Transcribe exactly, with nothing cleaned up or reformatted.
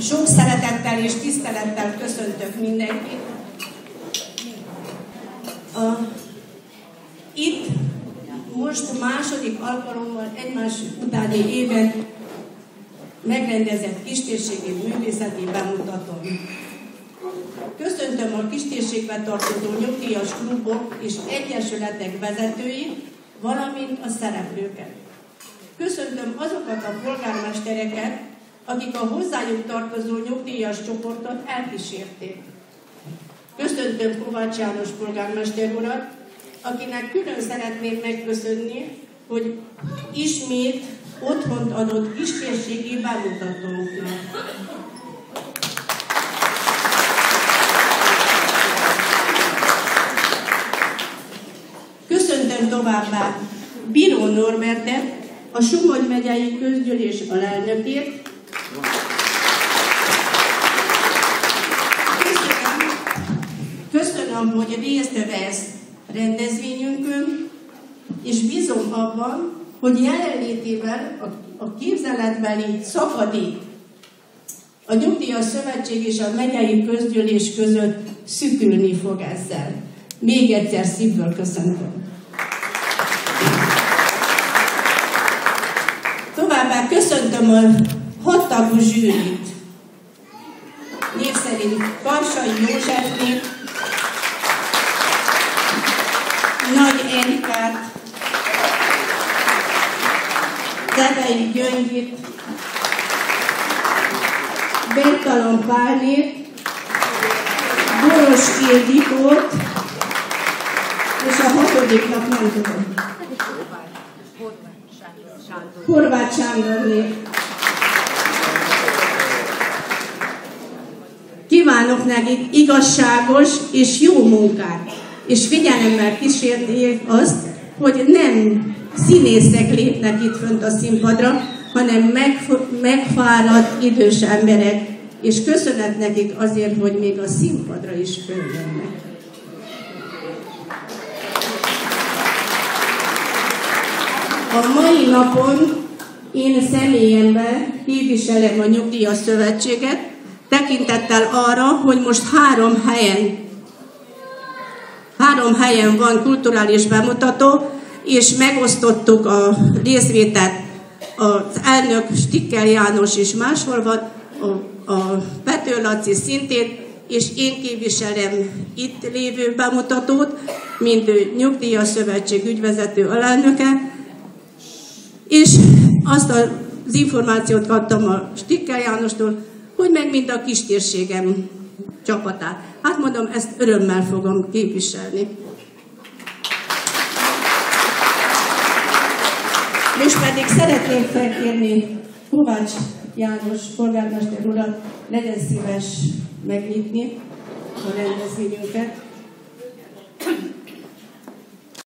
Sok szeretettel és tisztelettel köszöntök mindenkit. A, itt most második alkalommal egymás utáni éven megrendezett kistérségi művészeti bemutatón. Köszöntöm a kistérségben tartozó nyugdíjas klubok és egyesületek vezetőit, valamint a szereplőket. Köszöntöm azokat a polgármestereket, akik a hozzájuk tartozó nyugdíjas csoportot elkísérték. Köszöntöm Kovács János polgármester urat, akinek külön szeretném megköszönni, hogy ismét otthont adott kistérségi bemutatónknak. Köszöntöm továbbá Bíró Norbertet, a Somogy megyei közgyűlés alelnökét. Köszönöm, köszönöm, hogy részt vesz rendezvényünkön, és bízom abban, hogy jelenlétével a, a képzeletbeli szakadék a Nyugdíjas Szövetség és a megyei közgyűlés között szűkülni fog ezzel. Még egyszer szívből köszöntöm. Továbbá köszöntöm a hattagú zsűrit. Név szerint Karsai Józsefét, Nagy Erikát, Devei Gyöngyit, Bertalan Pálnét, Boros Ildikót, és a hatodiknak nem tudom. Horváth Sándorné. Kívánok nekik igazságos és jó munkát, és figyelemmel kísérjék azt, hogy nem színészek lépnek itt fönt a színpadra, hanem megfáradt idős emberek, és köszönet nekik azért, hogy még a színpadra is följönnek. A mai napon én személyemben képviselem a Nyugdíjas Szövetséget, tekintettel arra, hogy most három helyen, három helyen van kulturális bemutató, és megosztottuk a részvételt. Az elnök Stikkel János is máshol van, a, a Pető Laci szintén, és én képviselem itt lévő bemutatót, mint ő Nyugdíjas Szövetség ügyvezető alelnöke, és azt az információt kaptam a Stikkel Jánostól, hogy meg mind a kistérségem csapatát. Hát mondom, ezt örömmel fogom képviselni. Most pedig szeretném felkérni Kovács János polgármester urat, legyen szíves megnyitni a rendezvényünket.